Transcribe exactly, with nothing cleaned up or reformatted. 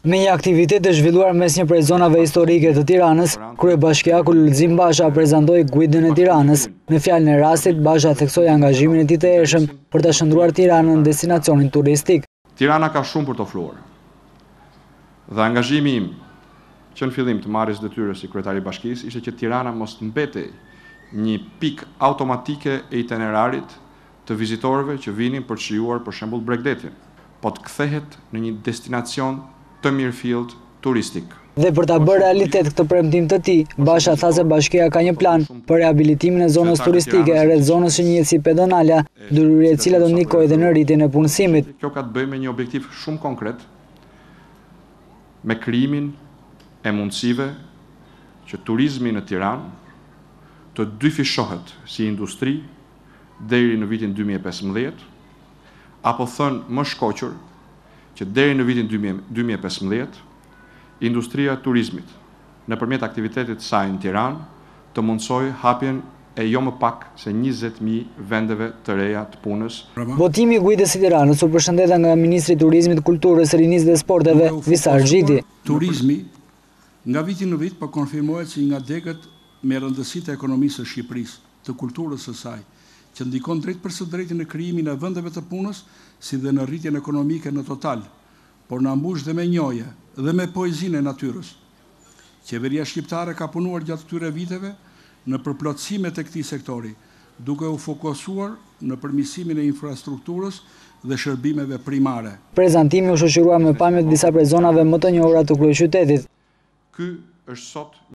Me një aktivitet të zhvilluar mes një prej zonave historike të Tiranës, kryebashkiaku Lulzim Basha prezantoi Guidën e Tiranës. Në fjalën e rastit, Basha theksoi angazhimin e tij të ershëm për ta shndruar Tiranën destinacionin turistik. Tirana ka shumë për të ofruar. Dhe angazhimi im që në fillim të marrjes detyrës si kryetari i bashkisë ishte që Tirana mos të mbetej një pikë automatike e itinerarit të vizitorëve që vinin për të shijuar për shembull Bregdetin, po të kthehet në një destinacion të mirëfillt turistik. Dhe për ta bërë realitet këtë premtim të tij, Basha tha se bashkia ka një plan për rehabilitimin e zonës turistike rreth zonës që njihet si Pedonala, ndërhyrje e cila do ndikojë edhe në rritjen e punësimit. Kjo ka të bëjë me një objektiv shumë konkret, me krijimin e mundësive që turizmi në Tiranë të dyfishohet si industri deri në vitin dy mijë e pesëmbëdhjetë, apo thënë më shkoqur që deri në vitin dy mijë e pesëmbëdhjetë, industria e turizmit nëpërmjet aktivitetit të saj në Tiranë të mundsoj hapjen e jo më pak se njëzet mijë vendeve të reja të punës. Votimi i Guidës së Tiranës u përshëndet nga Ministri i Turizmit, Kulturës, Rinisë dhe Sporteve, Visar Xhiti. Turizmi nga viti në vit po konfirmohet si nga degët me rëndësitë e ekonomisë së Shqipërisë, të kulturës së saj, që ndikon drejt për së drejti në krijimin e vendeve të punës, si dhe në rritjen ekonomike në total, por na mbush dhe me njohje dhe me poezinë e natyrës. Qeveria shqiptare ka punuar gjatë këtyre viteve në përplotësimet e këtij sektori, duke u fokusuar në përmirësimin e infrastrukturës dhe shërbimeve primare. Prezantimi u shoqërua me pamje të disa prej zonave më të njohura të kryeqytetit. Ky është sot